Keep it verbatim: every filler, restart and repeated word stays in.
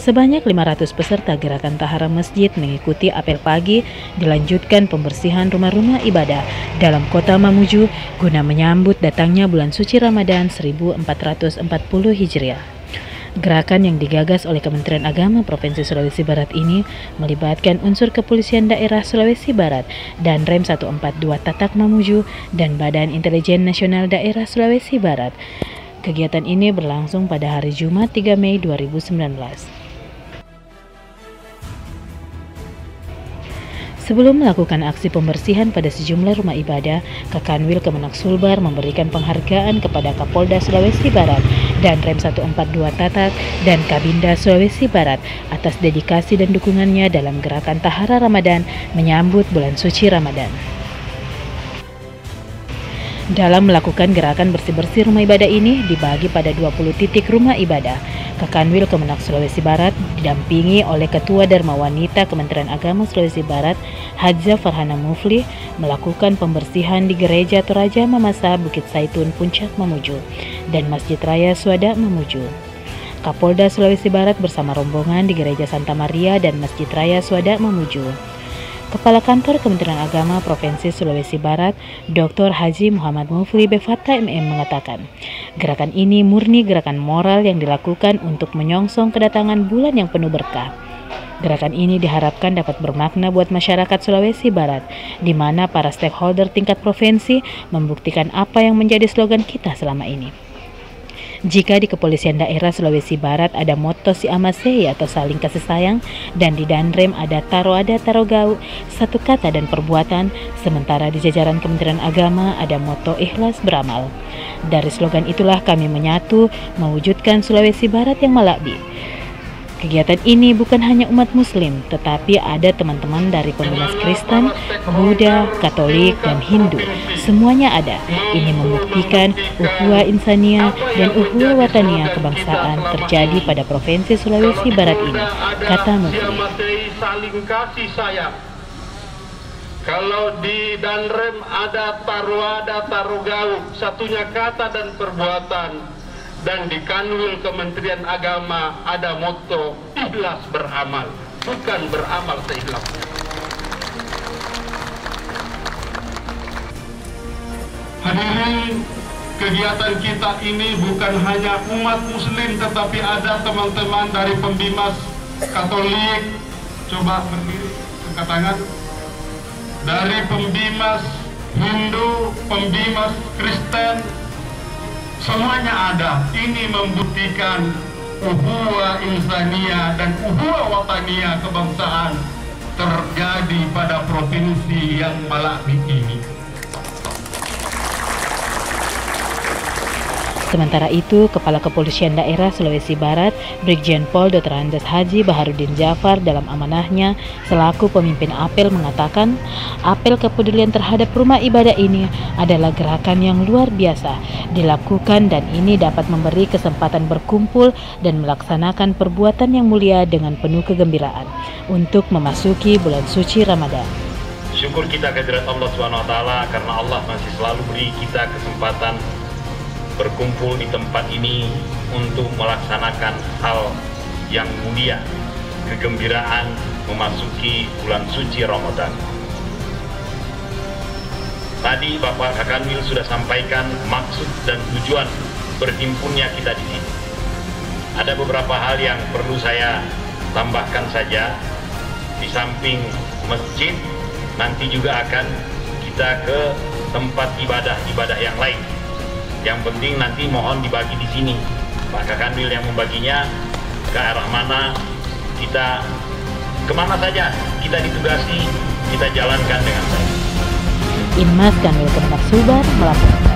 Sebanyak lima ratus peserta gerakan Tahara Masjid mengikuti apel pagi dilanjutkan pembersihan rumah-rumah ibadah dalam kota Mamuju guna menyambut datangnya bulan suci Ramadan seribu empat ratus empat puluh Hijriah. Gerakan yang digagas oleh Kementerian Agama Provinsi Sulawesi Barat ini melibatkan unsur Kepolisian Daerah Sulawesi Barat dan Rem seratus empat puluh dua Tatak Mamuju dan Badan Intelijen Nasional Daerah Sulawesi Barat. Kegiatan ini berlangsung pada hari Jumat tiga Mei dua ribu sembilan belas. Sebelum melakukan aksi pembersihan pada sejumlah rumah ibadah, Kakanwil Kemenak Sulbar memberikan penghargaan kepada Kapolda Sulawesi Barat dan Rem seratus empat puluh dua Tatak dan Kabinda Sulawesi Barat atas dedikasi dan dukungannya dalam gerakan Tahara Ramadan menyambut bulan suci Ramadan. Dalam melakukan gerakan bersih-bersih rumah ibadah ini dibagi pada dua puluh titik rumah ibadah. Kakanwil Kemenak Sulawesi Barat didampingi oleh Ketua Dharma Wanita Kementerian Agama Sulawesi Barat, Hadza Farhana Mufli, melakukan pembersihan di Gereja Toraja Mamasa Bukit Saitun Puncak Mamuju dan Masjid Raya Suada Mamuju. Kapolda Sulawesi Barat bersama rombongan di Gereja Santa Maria dan Masjid Raya Suada Mamuju. Kepala Kantor Kementerian Agama Provinsi Sulawesi Barat, Doktor Haji Muhammad Mufli B Fatta M M mengatakan, gerakan ini murni gerakan moral yang dilakukan untuk menyongsong kedatangan bulan yang penuh berkah. Gerakan ini diharapkan dapat bermakna buat masyarakat Sulawesi Barat, di mana para stakeholder tingkat provinsi membuktikan apa yang menjadi slogan kita selama ini. Jika di Kepolisian Daerah Sulawesi Barat ada moto si amasei atau saling kasih sayang, dan di Danrem ada taro ada taro gau, satu kata dan perbuatan, sementara di jajaran Kementerian Agama ada moto ikhlas beramal. Dari slogan itulah kami menyatu mewujudkan Sulawesi Barat yang malakbi. Kegiatan ini bukan hanya umat Muslim, tetapi ada teman-teman dari pembina Kristen, Buddha, Katolik, dan Hindu. Semuanya ada. Ini membuktikan ukhuwah insania dan ukhuwah watania kebangsaan terjadi pada Provinsi Sulawesi Barat ini, kata Mufli. Saling kasih sayang. Kalau di Danrem ada tarwada tarogau, satunya kata dan perbuatan. Dan di Kanwil Kementerian Agama ada moto ikhlas beramal, bukan beramal seikhlasnya. Hadirin, kegiatan kita ini bukan hanya umat Muslim, tetapi ada teman-teman dari pembimas Katolik, coba berdiri, angkat tangan, dari pembimas Hindu, pembimas Kristen, semuanya ada. Ini membuktikan ukhuwah insania dan ukhuwah watania kebangsaan terjadi pada provinsi yang malakbi ini. Sementara itu, Kepala Kepolisian Daerah Sulawesi Barat, Brigjen Pol Doktor Andes Haji Baharudin Jafar dalam amanahnya selaku pemimpin apel mengatakan, apel kepedulian terhadap rumah ibadah ini adalah gerakan yang luar biasa dilakukan dan ini dapat memberi kesempatan berkumpul dan melaksanakan perbuatan yang mulia dengan penuh kegembiraan untuk memasuki bulan suci Ramadan. Syukur kita kehadirat Allah subhanahu wa taala karena Allah masih selalu beri kita kesempatan berkumpul di tempat ini untuk melaksanakan hal yang mulia, kegembiraan memasuki bulan suci Ramadan. Tadi Bapak Kakanwil sudah sampaikan maksud dan tujuan berhimpunnya kita di sini. Ada beberapa hal yang perlu saya tambahkan saja. Di samping masjid, nanti juga akan kita ke tempat ibadah-ibadah yang lain. Yang penting nanti mohon dibagi di sini. Pak Kakanwil yang membaginya ke arah mana, kita kemana saja kita ditugasi, kita jalankan dengan baik. Inmas Kanwil Kemenak Sulbar melaporkan.